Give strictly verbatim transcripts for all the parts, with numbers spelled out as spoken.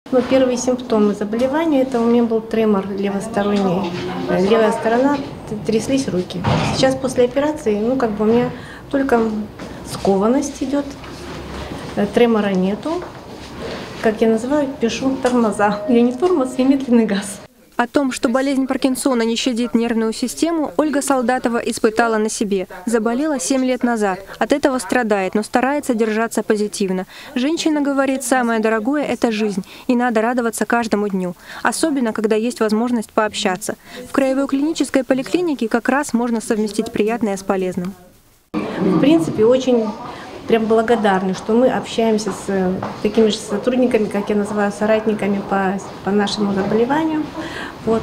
Но первые симптомы заболевания – это у меня был тремор левосторонний, левая сторона, тряслись руки. Сейчас после операции, ну как бы у меня только скованность идет, тремора нету. Как я называю, пишу тормоза. Я не тормоз, я медленный газ. О том, что болезнь Паркинсона не щадит нервную систему, Ольга Солдатова испытала на себе. Заболела семь лет назад. От этого страдает, но старается держаться позитивно. Женщина говорит, самое дорогое – это жизнь, и надо радоваться каждому дню. Особенно, когда есть возможность пообщаться. В краевой клинической поликлинике как раз можно совместить приятное с полезным. В принципе, очень прям благодарны, что мы общаемся с такими же сотрудниками, как я называю, соратниками по, по нашему заболеванию. Вот.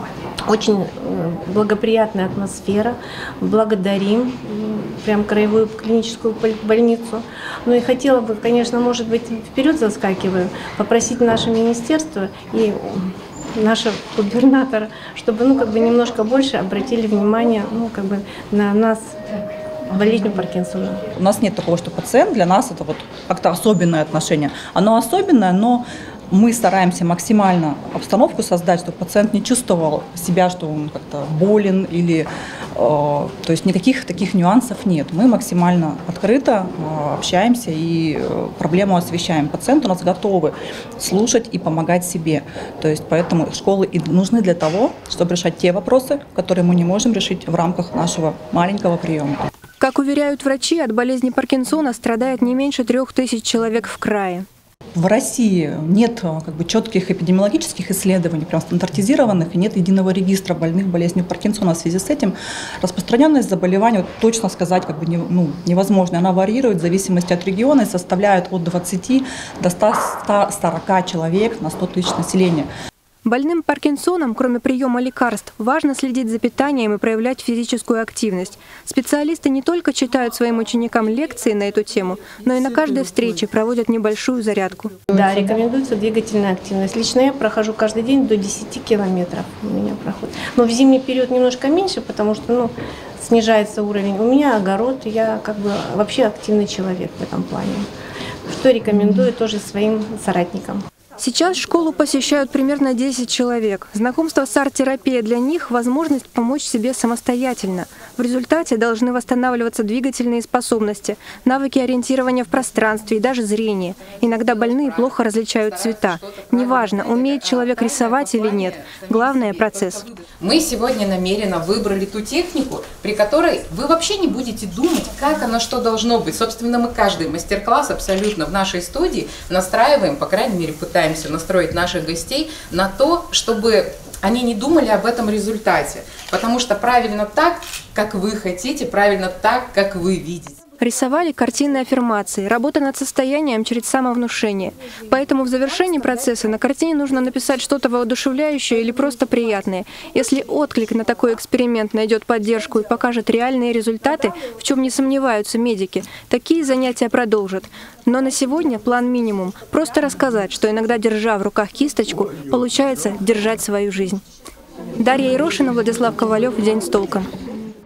Очень благоприятная атмосфера. Благодарим прям краевую клиническую больницу. Ну и хотела бы, конечно, может быть, вперед заскакиваю, попросить наше министерство и нашего губернатора, чтобы ну, как бы немножко больше обратили внимание ну, как бы на нас, болезнью Паркинсона. У нас нет такого, что пациент для нас это вот как-то особенное отношение. Оно особенное, но мы стараемся максимально обстановку создать, чтобы пациент не чувствовал себя, что он как-то болен или, э, то есть никаких таких нюансов нет. Мы максимально открыто э, общаемся и э, проблему освещаем. Пациенты у нас готовы слушать и помогать себе. То есть поэтому школы и нужны для того, чтобы решать те вопросы, которые мы не можем решить в рамках нашего маленького приема. Как уверяют врачи, от болезни Паркинсона страдает не меньше трех тысяч человек в крае. В России нет как бы, четких эпидемиологических исследований, прям стандартизированных, и нет единого регистра больных болезнью Паркинсона. В связи с этим распространенность заболевания, вот, точно сказать как бы, не, ну, невозможно. Она варьирует в зависимости от региона и составляет от двадцати до ста сорока человек на сто тысяч населения. Больным Паркинсоном, кроме приема лекарств, важно следить за питанием и проявлять физическую активность. Специалисты не только читают своим ученикам лекции на эту тему, но и на каждой встрече проводят небольшую зарядку. Да, рекомендуется двигательная активность. Лично я прохожу каждый день до десяти километров у меня проходит. Но в зимний период немножко меньше, потому что ну, снижается уровень. У меня огород, я как бы вообще активный человек в этом плане. Что рекомендую тоже своим соратникам. Сейчас школу посещают примерно десять человек. Знакомство с арт-терапией для них – возможность помочь себе самостоятельно. В результате должны восстанавливаться двигательные способности, навыки ориентирования в пространстве и даже зрение. Иногда больные плохо различают цвета. Неважно, умеет человек рисовать или нет. Главное – процесс. Мы сегодня намеренно выбрали ту технику, при которой вы вообще не будете думать, как оно, что должно быть. Собственно, мы каждый мастер-класс абсолютно в нашей студии настраиваем, по крайней мере, пытаемся настроить наших гостей на то, чтобы они не думали об этом результате. Потому что правильно так, как вы хотите, правильно так, как вы видите. Рисовали картинные аффирмации, работа над состоянием через самовнушение. Поэтому в завершении процесса на картине нужно написать что-то воодушевляющее или просто приятное. Если отклик на такой эксперимент найдет поддержку и покажет реальные результаты, в чем не сомневаются медики, такие занятия продолжат. Но на сегодня план минимум – просто рассказать, что иногда, держа в руках кисточку, получается держать свою жизнь. Дарья Ерошина, Владислав Ковалев. День с толком.